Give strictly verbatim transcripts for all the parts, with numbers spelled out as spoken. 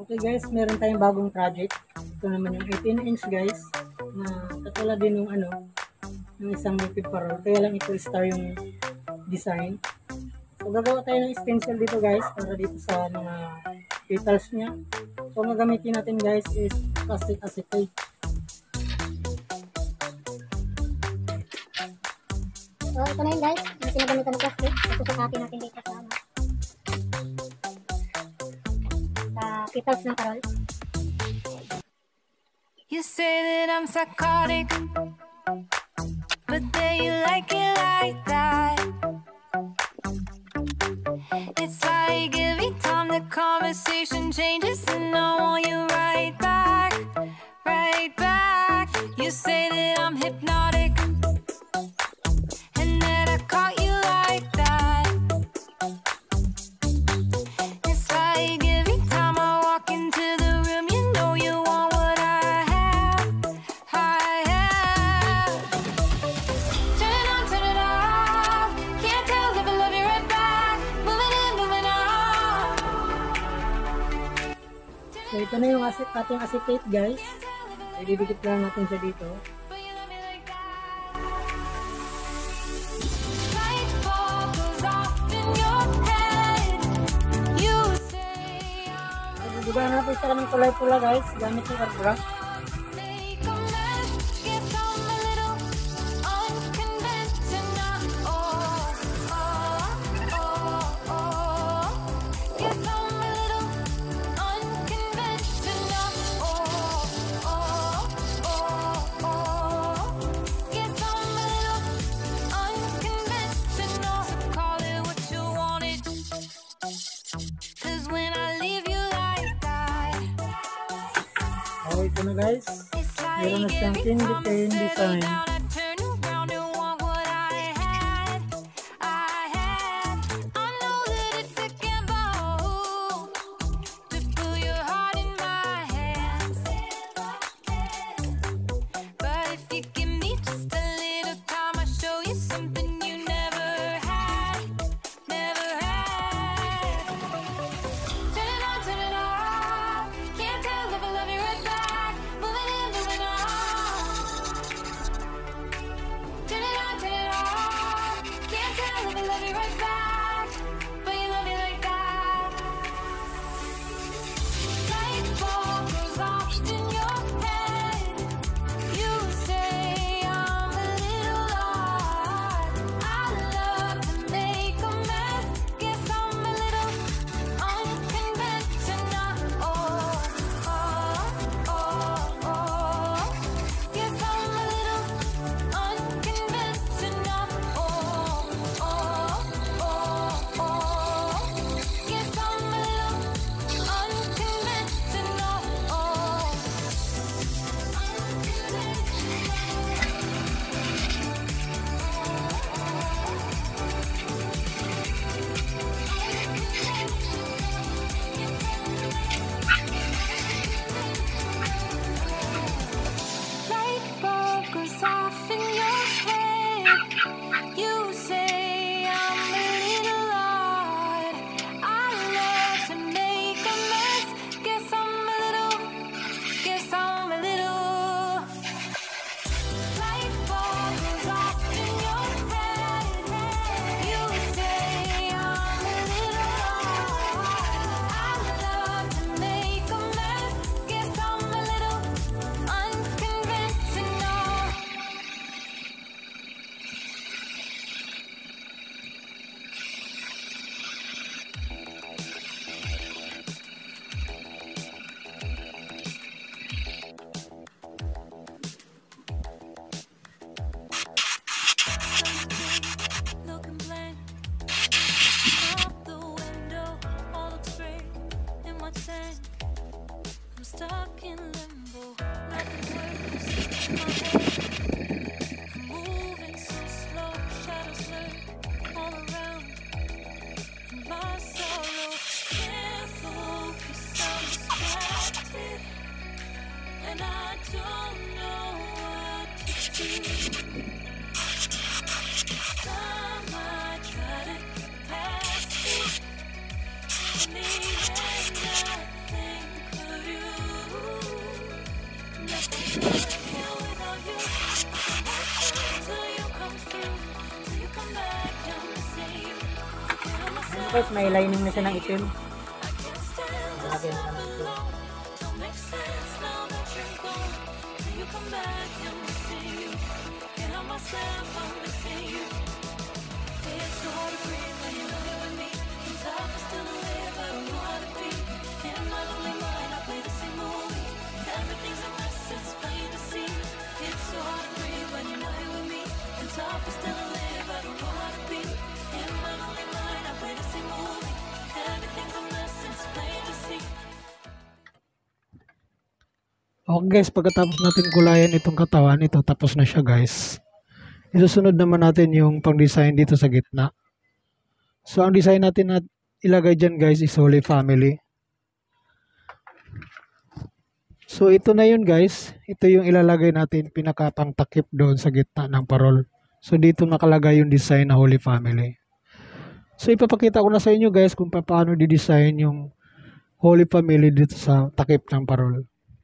Okay guys, meron tayong bagong project. Ito naman yung eighteen inch guys, na katulad din ng ano, ng isang native parol. Kaya lang ito star yung design. So gagawa tayo ng stencil dito guys, para dito sa mga petals niya. So ang gagamitin natin guys is plastic acetate. So ito na yun guys, yung pinagamitan ng plastic. So susukatin natin dito sa ano, sa petals ng parol. You say that I'm psychotic, but then you like it like that. It's like every time the conversation changes and I want you right back, right back. You say that I'm hypnotic and that I caught you like that. It's like every time I walk into the room, you know you want what I have, I have. Turn it on, turn it off. Can't tell if I love you right back. Moving in, moving on. So ito na yung asit, ating acetate guys. Ididikit lang natin siya dito. But you love me like that. Light bulb goes off in your head. You say I'm So gugugahan natin siya ng kulay pula guys, gamit yung airbrush. make a mess. Guess I'm a little unconventional. Oh, oh, oh, oh. Guess I'm a little unconventional. Oh, oh, oh, oh. Guess I'm a little unconventional. So call it what you wanted. 'Cause when I leave you like that, So ito na guys. it's Meron na like siyang every candy time I cane settle design. down, I turn around and want what I had, I had. I know that it's a gamble to put your heart in my hands, but if you give me just a little time, I'll show you something you never had, never had. Turn it on, turn it off. Can't tell if I love you right back. Moving in, moving on. Tapos may lining na siya ng itim. Lagyan natin ito. Okay guys, pagkatapos natin kulayan itong katawan, ito tapos na siya guys. Isusunod naman natin yung pang-design dito sa gitna. So ang design natin na ilagay dyan guys is Holy Family. So ito na yun guys, ito yung ilalagay natin pinakapang takip doon sa gitna ng parol. So dito nakalagay yung design na Holy Family. So ipapakita ko na sa inyo guys kung paano di-design yung Holy Family dito sa takip ng parol.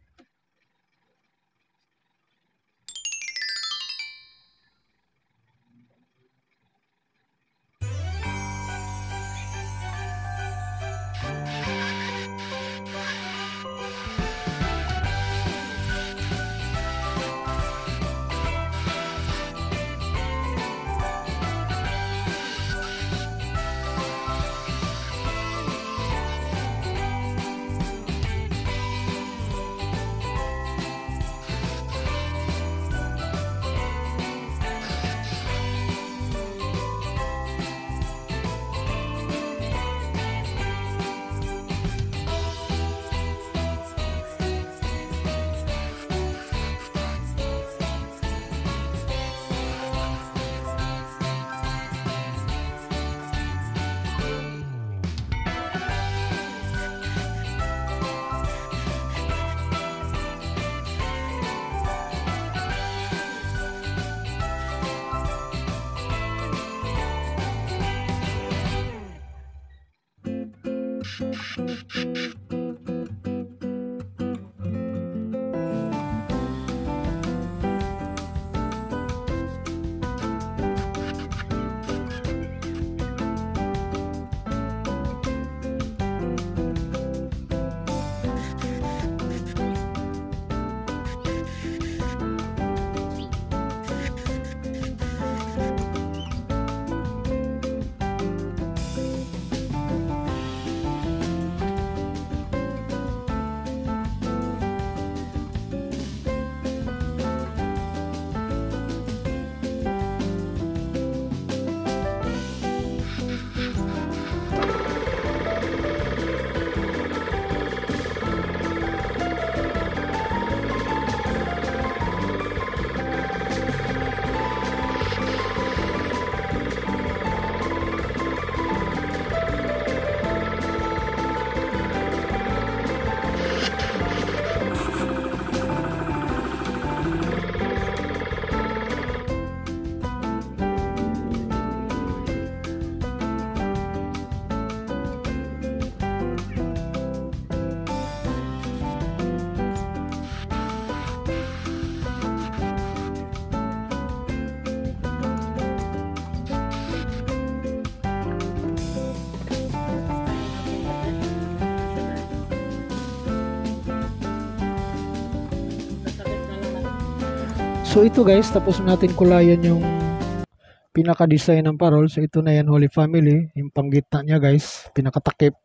So ito guys, tapos natin kulayan yung pinaka-design ng parol. So ito na yan, Holy Family, yung panggitna niya guys, pinakatakip.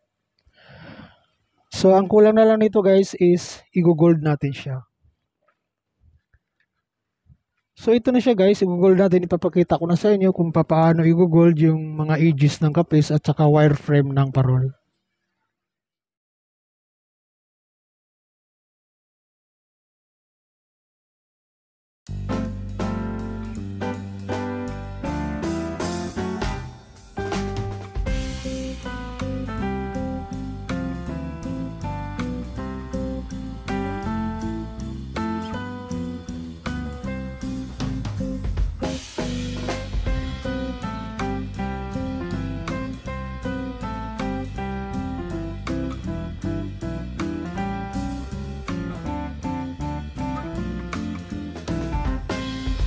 So ang kulang na lang nito guys is i-gold natin siya. So ito na siya guys, i-gold natin. Ipapakita ko na sa inyo kung paano i-gold yung mga edges ng kapis at saka wireframe ng parol.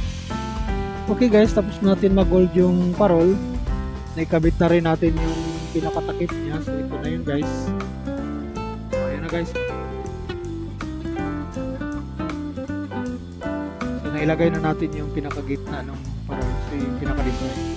Okay guys, tapos natin mag-gold yung parol. Naikabit na rin natin yung pinakatakip niya. So ito na yun guys. So ayan na guys. So nailagay na natin yung pinakagitna ng parol. So yung pinaka-design.